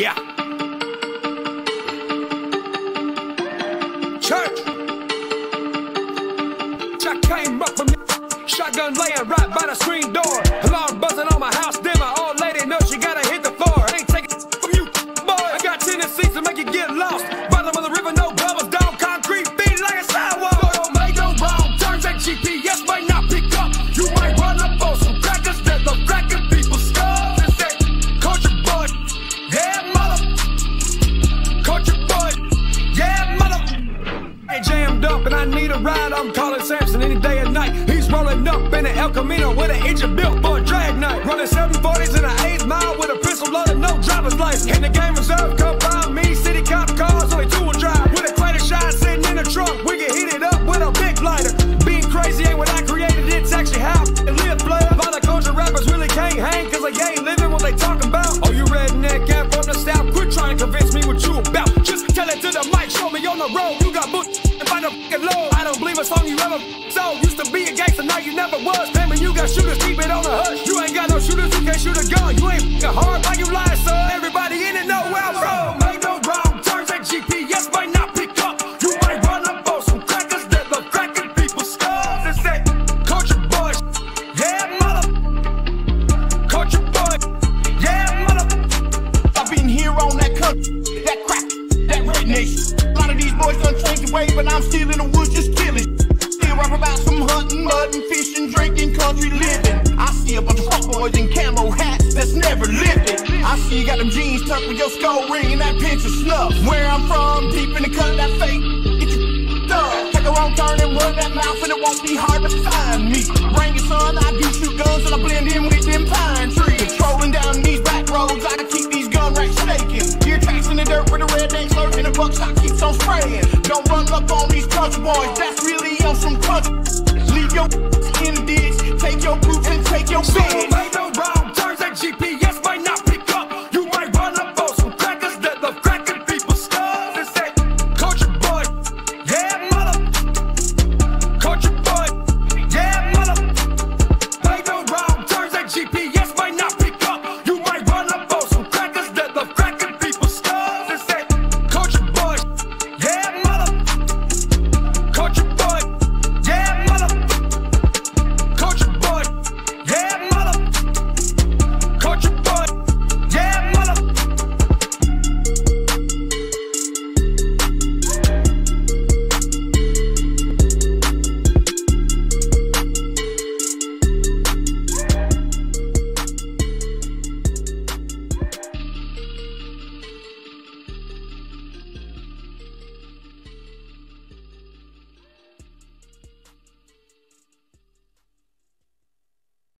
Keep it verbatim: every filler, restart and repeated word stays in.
Yeah. Church. I came up from the shotgun laying right by the screen door. Alarm buzzing on my house, then my old lady knows she gotta hit the floor. I ain't taking from you, boy. I got tendencies to make you get lost. Bottom of the river, no bubbles, down concrete, beat like a sidewalk. Don't make no wrong turns, that G P S might not pick up. You might run up on some crackers that love cracking people's skulls. It's that culture boy, yeah, mother. Culture boy, yeah, mother. Hey, jammed up and I need a ride. I'm calling Samson any day and night. He's rolling up in an El Camino with an engine built for a drag night. Running seven forties in an eighth mile with a pistol loaded, no driver's license. In the game reserve, come by me, city cop cars, only two will drive. With a crate of shine sitting in the trunk, we can heat it up with a big lighter. Being crazy ain't what I created, it's actually how I live, player. A lot of culture rappers really can't hang, cause they ain't living what they talk about. Oh, you redneck and from the south, quit trying to convince me what you about. Just tell it to the mic, show me on the road, you got boots and find a fucking load. I don't believe a song you ever so used to be a gangster, now you never was. Claiming you got shooters, keep it on the hush. You ain't got no shooters, you can't shoot a gun. You ain't fucking hard like you lie, son. Everybody in it know where I'm from. Make no wrong turns, that G P S might not pick up. You might run up on some crackers that love cracking people's skulls. It's that culture boy, yeah, mother. Culture boy, yeah, mother. I've been here on that country, that crack, that red nation. A lot of these boys done changed the way, but I'm still in the woods just killing. Still rap about some hunting, mudding, fishing, drinking, country living. I see a bunch of fuckboys in camo hats that's never lived it. I see you got them jeans tucked with your skull ring and that pinch of snuff. Where I'm from, deep in the cut, that fake, get your done. Take a wrong turn and run that mouth and it won't be hard to find me. Bring your son, I do shoot guns and I blend in with them pine trees. Controlling down these back roads, I can keep these gun racks shaking. Gear tracks in the dirt with the rednecks lurking, the buckshot keeps on spraying. Don't run up on these country boys, that's really on some country. Leave your in the ditch, take your boots and take your bed.